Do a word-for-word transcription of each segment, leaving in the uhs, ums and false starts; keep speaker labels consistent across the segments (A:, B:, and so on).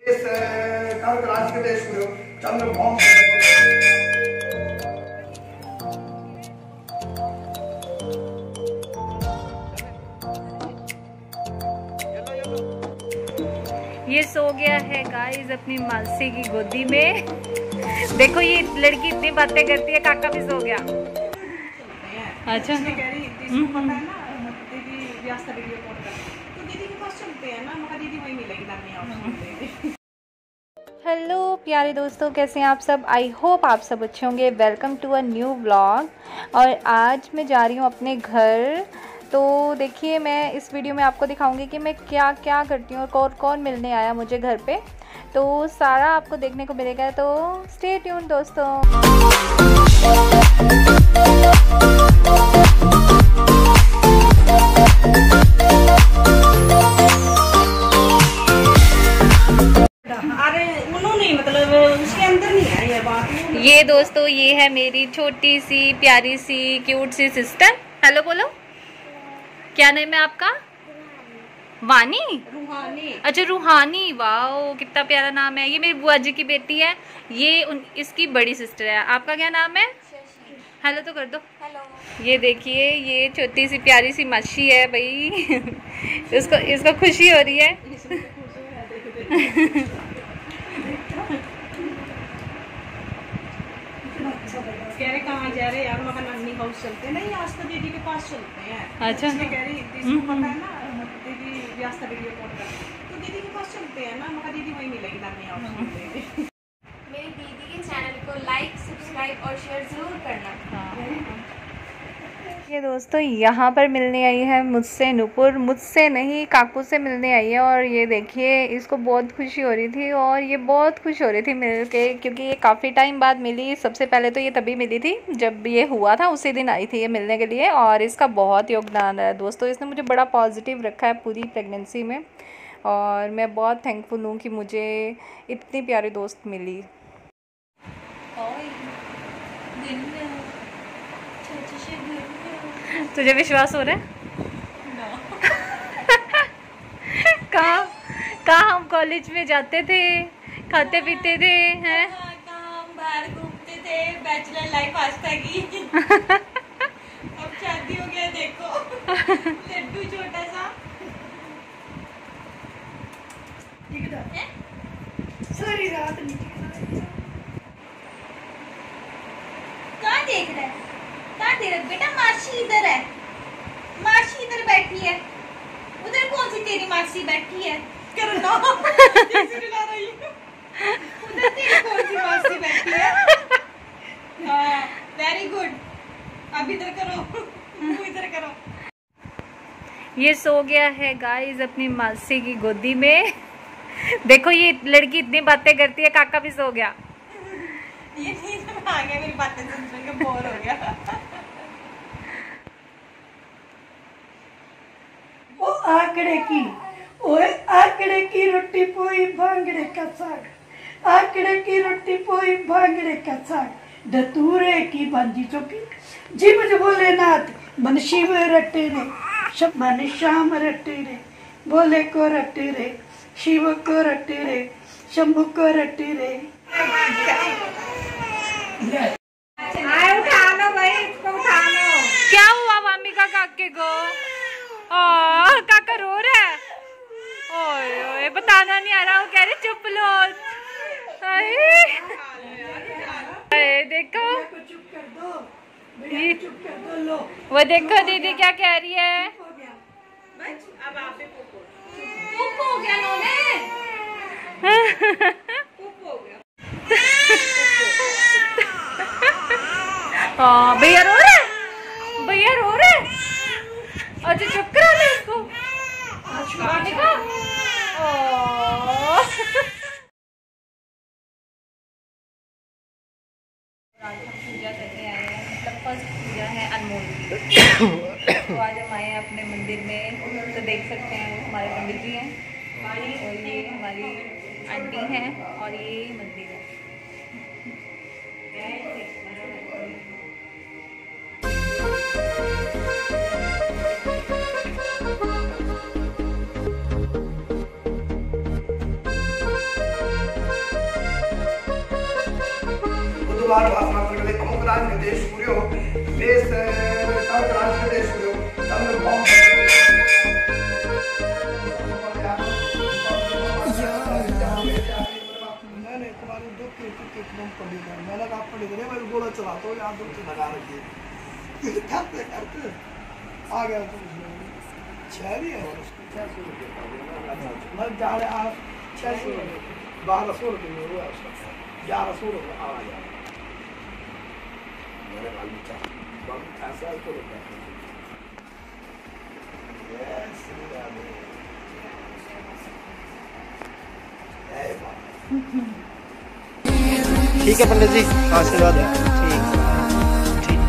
A: ये सो गया है गाइस अपनी मासी की गोदी में। देखो ये लड़की इतनी बातें करती है, काका भी सो गया। अच्छा हेलो प्यारे दोस्तों, कैसे हैं आप सब। आई होप आप सब अच्छे होंगे। Welcome to a new vlog. और आज मैं जा रही हूँ अपने घर। तो देखिए मैं इस वीडियो में आपको दिखाऊंगी कि मैं क्या क्या करती हूँ और कौन कौन मिलने आया मुझे घर पे। तो सारा आपको देखने को मिलेगा, तो स्टे ट्यून दोस्तों। ये दोस्तों ये है मेरी छोटी सी प्यारी सी क्यूट सी सिस्टर। हेलो बोलो, क्या नाम है आपका? वानी, रूहानी। अच्छा रूहानी, वाओ कितना प्यारा नाम है। ये मेरी बुआ जी की बेटी है, ये उन इसकी बड़ी सिस्टर है। आपका क्या नाम है? हेलो तो कर दो। हेलो। ये देखिए ये छोटी सी प्यारी सी मासी है भाई। इसको इसको खुशी हो रही है।
B: कह रहे कहाँ जा रहे यार, मगर नानी हाउस चलते हैं। नहीं आज तो दीदी के पास चलते हैं।
A: अच्छा
B: कह रही इसको पता है ना, दीदी व्यास का वीडियो कॉल कर, तो दीदी के पास चलते हैं ना, मगर दीदी वहीं मिलेगी नानी हाउस।
C: मेरी दीदी के चैनल को लाइक सब्सक्राइब और शेयर जरूर करना।
A: ये दोस्तों यहाँ पर मिलने आई है मुझसे नूपुर, मुझसे नहीं काकू से मिलने आई है। और ये देखिए इसको बहुत खुशी हो रही थी और ये बहुत खुश हो रही थी मिल के, क्योंकि ये काफ़ी टाइम बाद मिली। सबसे पहले तो ये तभी मिली थी जब ये हुआ था, उसी दिन आई थी ये मिलने के लिए। और इसका बहुत योगदान है दोस्तों, इसने मुझे बड़ा पॉजिटिव रखा है पूरी प्रेगनेंसी में। और मैं बहुत थैंकफुल हूँ कि मुझे इतनी प्यारी दोस्त मिली। तुझे विश्वास हो रहा है? कहाँ कहाँ हम कॉलेज में जाते थे, खाते पीते थे, हैं
C: हम बाहर घूमते थे, बैचलर लाइफ आस्था की। अब शादी हो गया, देखो लड्डू छोटा सा।
B: सारी रात
C: कहाँ देख रहा है? कहाँ देख रहा है बेटा? मासी इधर है, मासी इधर बैठी है। उधर कौन सी तेरी मासी बैठी है? करना ला रही है। उधर तेरी कौन सी मासी बैठी है? हाँ वेरी गुड। अब इधर करो, इधर करो।
A: ये सो गया है गाइस अपनी मासी की गोदी में। देखो ये लड़की इतनी बातें करती है, काका भी सो गया।
C: ये नींद में आ गया, मेरी बातें सुन सुन के बोर हो गया।
B: ओ आंकड़े की, ओए आंकड़े की रोटी पोई भांगड़े का साग, आंकड़े की रोटी पोई भांगड़े का साग, धतूरे की बांधी चौकी। जी मुझे बोले नाथ मन शिव रटे रे, सब मन श्याम रटे रे, बोले को रटे रे, शिव को रटे रे, शंभु को रटे रे। आए उठा लो भाई, इसको उठा लो।
A: क्या हुआ मामी का काके को? ओ काका रो रहा है। ओए ओए बताना नहीं आ रहा, वो कह रहे चुप लो। अरे देखो
B: चुप कर दो, ये चुप कर दो। लो
A: वो देखो दीदी क्या कह रही है।
C: अब आप चुप हो गया नोने। चुप हो गया।
A: हाँ भैया रो रहे, भैया रो रहे। अच्छा चुप करा ले इसको। पूजा करने आए हैं, मतलब फर्स्ट पूजा है अनमोल। तो आज हम आए हैं अपने मंदिर में, तो देख सकते हैं हमारे पंडित जी हैं और ये हमारी आंटी हैं और ये मंदिर है।
D: बुधवार भाषा करले अमुक्रांत गते सूर्यो मेष कर्करांत गते सूर्यो चंद्र भौम मैंने तुम्हारी दो के के एकदम पड़ी कर मैंने कहा पड़ी करे मैं गोला चलाता हूं यहां दो लगा रखी है करते करते आ गया तो छह भी है छह सौ रुपये मैं जा रहा आप छह सौ बारह सौ रुपये में हुआ उसका ग्यारह सौ रुपये आ गया मेरे बाल में चार बाल में चार साल को रुपये
E: ठीक है पंडित जी, आशीर्वाद है। ठीक ठीक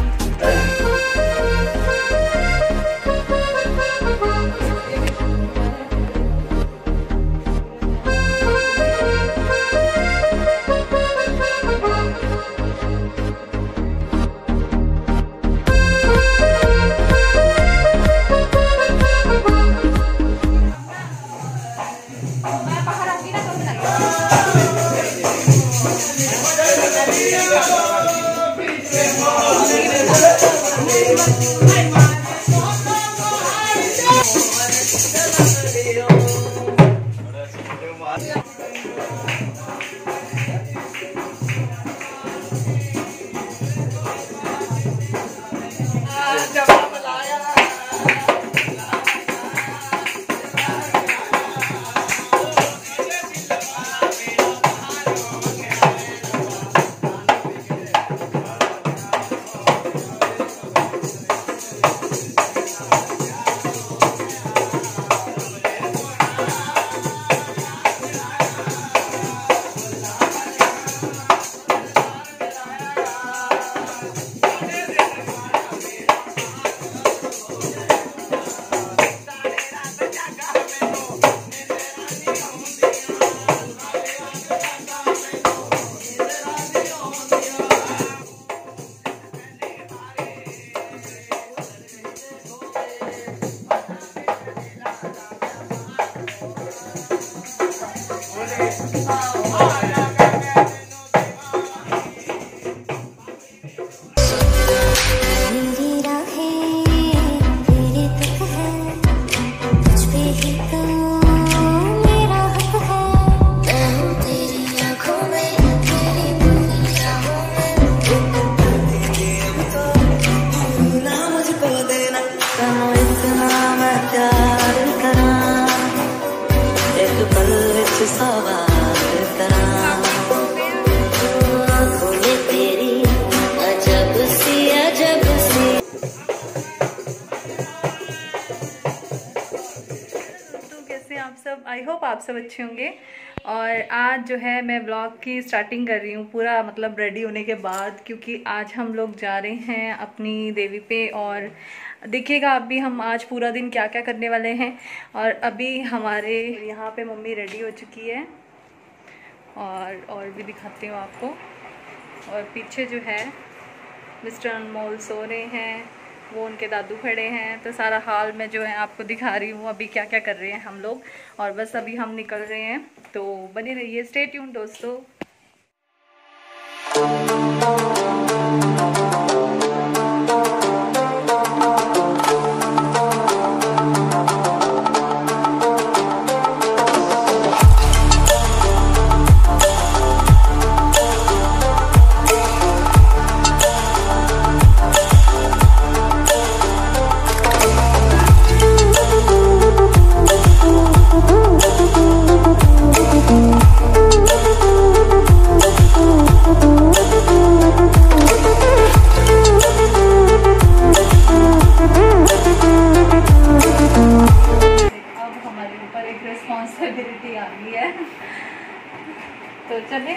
A: आई होप आप सब अच्छे होंगे। और आज जो है मैं ब्लॉग की स्टार्टिंग कर रही हूँ पूरा मतलब रेडी होने के बाद, क्योंकि आज हम लोग जा रहे हैं अपनी देवी पे। और देखिएगा अभी हम आज पूरा दिन क्या क्या करने वाले हैं। और अभी हमारे यहाँ पे मम्मी रेडी हो चुकी है और और भी दिखाती हूँ आपको। और पीछे जो है मिस्टर अनमोल सो रहे हैं, वो उनके दादू खड़े हैं। तो सारा हाल मैं जो है आपको दिखा रही हूँ अभी क्या क्या कर रहे हैं हम लोग। और बस अभी हम निकल रहे हैं, तो बने रहिए, स्टे ट्यून दोस्तों। रिस्पॉन्सिबिलिटी आ गई है, तो चले।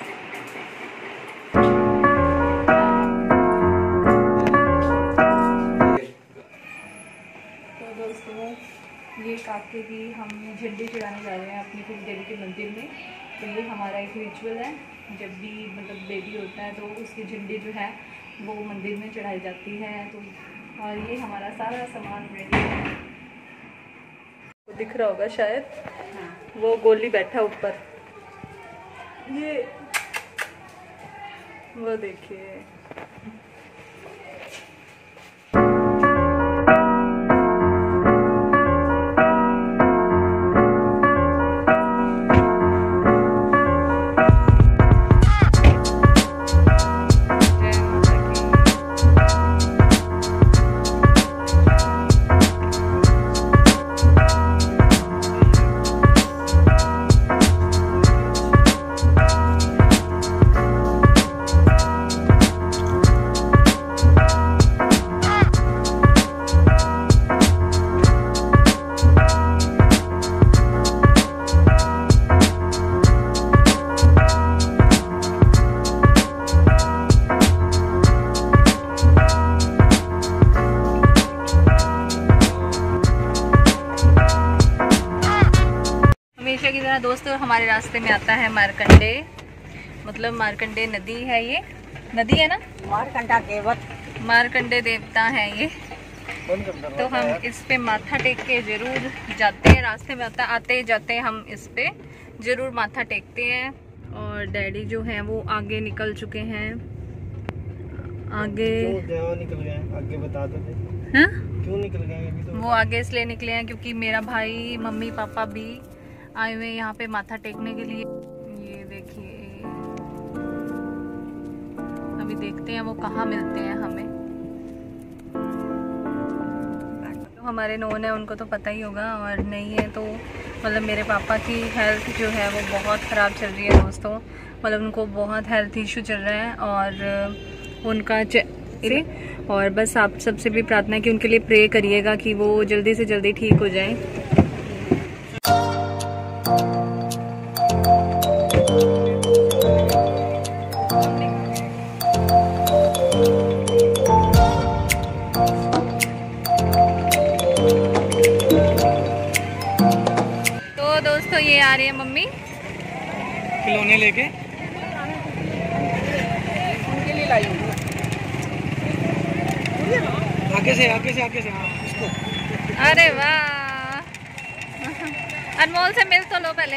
A: तो दोस्तों ये काके की हम झंडे चढ़ाने जा रहे हैं अपनी कुल देवी के मंदिर में। तो ये हमारा एक रिचुअल है, जब भी मतलब बेबी होता है तो उसकी झंडी जो है वो मंदिर में चढ़ाई जाती है। तो और ये हमारा सारा सामान रेडी है, तो दिख रहा होगा शायद। हाँ। वो गोली बैठा ऊपर। ये वो देखिए। हमेशा की तरह दोस्तों हमारे रास्ते में आता है मारकंडे, मतलब मारकंडे नदी है, ये नदी है ना,
B: मारकंडा देवत
A: मारकंडे देवता है ये। तो हम इस पे माथा टेक के जरूर जाते हैं, रास्ते में आता आते जाते हम इस पे जरूर माथा टेकते हैं। और डैडी जो है वो आगे निकल चुके हैं, आगे
E: क्यों निकल गए आगे बता दो।
A: हाँ?
E: क्यों निकल गए अभी तो?
A: वो आगे इसलिए निकले हैं क्योंकि मेरा भाई मम्मी पापा भी आए हुए यहाँ पे माथा टेकने के लिए। ये देखिए, अभी देखते हैं वो कहाँ मिलते हैं हमें। तो हमारे नोन है उनको तो पता ही होगा, और नहीं है तो मतलब मेरे पापा की हेल्थ जो है वो बहुत ख़राब चल रही है दोस्तों, मतलब उनको बहुत हेल्थ इशू चल रहा है और उनका च... और बस आप सबसे भी प्रार्थना है कि उनके लिए प्रे करिएगा कि वो जल्दी से जल्दी ठीक हो जाए। तो दोस्तों ये आ रही है मम्मी
E: खिलौने लेके,
B: उनके लिए लाई हूँ।
E: आगे से आगे से आगे से हाँ उसको।
A: अरे वाह, अनमोल से मिल तो लो पहले।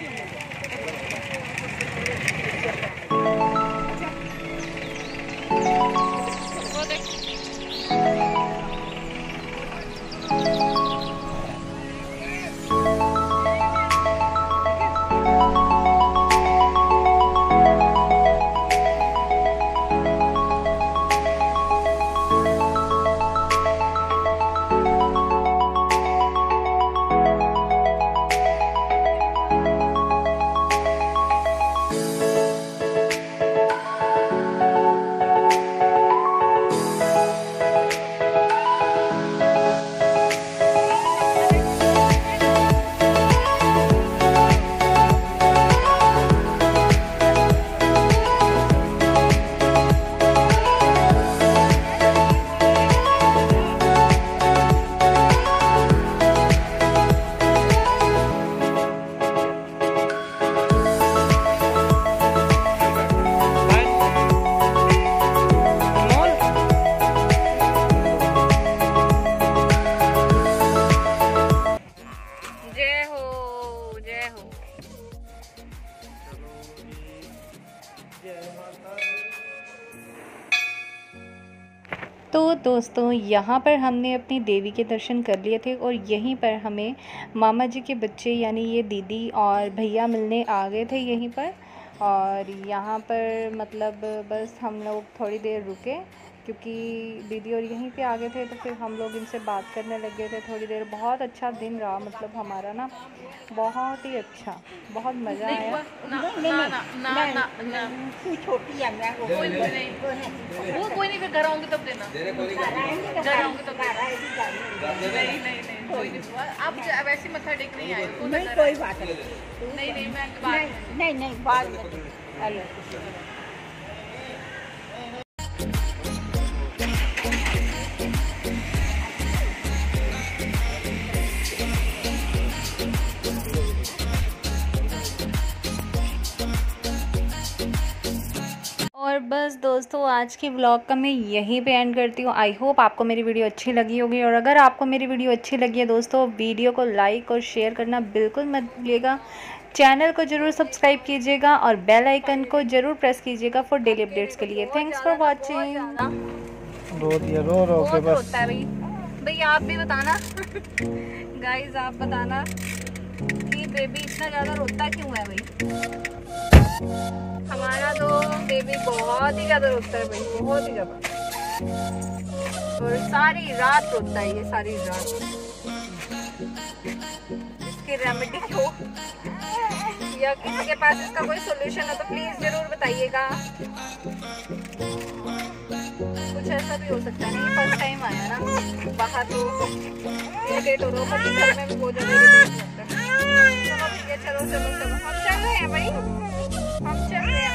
A: वो देख। तो दोस्तों यहाँ पर हमने अपनी देवी के दर्शन कर लिए थे और यहीं पर हमें मामा जी के बच्चे यानी ये दीदी और भैया मिलने आ गए थे यहीं पर। और यहाँ पर मतलब बस हम लोग थोड़ी देर रुके क्योंकि दीदी और यहीं पे आ गए थे, तो फिर हम लोग इनसे बात करने लग गए थे थोड़ी देर। बहुत अच्छा दिन रहा, मतलब हमारा ना बहुत ही अच्छा, बहुत मज़ा आया।
C: ना ना ना ना ना ना
B: छोटी है मैं वो
C: कोई नहीं, वो कोई नहीं, फिर घर आऊंगी तब देना, घर आऊंगी तब देना। नहीं नहीं नहीं कोई नहीं, आप वैसे मत्था टेक नहीं आए।
B: नहीं कोई बात नहीं,
C: नहीं नहीं मैं बात
B: नहीं नहीं बाद में। हेलो
A: और बस दोस्तों आज की व्लॉग का मैं यहीं पे एंड करती हूँ। आई होप आपको मेरी वीडियो अच्छी लगी होगी, और अगर आपको मेरी वीडियो अच्छी लगी है दोस्तों, वीडियो को लाइक और शेयर करना बिल्कुल मत भूलिएगा। चैनल को जरूर सब्सक्राइब कीजिएगा और बेल आइकन को जरूर प्रेस कीजिएगा फॉर डेली अपडेट्स के लिए। Thanks for watching.
E: रो दिया, रो रो के बस।
A: रोता है भाई भाई आप भी बताना गाइस, आप बताना कि बेबी इतना ज़्यादा रोता क्यों है भाई। हमारा तो बेबी बहुत ही ज़्यादा रोता है भाई, बहुत ही ज़्यादा, और सारी रात रोता है ये, सारी रात। इसकी रेमेडी हो या किसी के पास इसका कोई सोल्यूशन हो तो प्लीज जरूर बताइएगा। कुछ ऐसा भी हो सकता नहीं, फर्स्ट टाइम आया ना, बाहर तो इरिटेट हो रहा हूँ, पर घर में भी बहुत ज़्यादा इरिटेट लगता है। चलो चलो चलो चलो हम चल रहे हैं भाई, हम चल रहे हैं।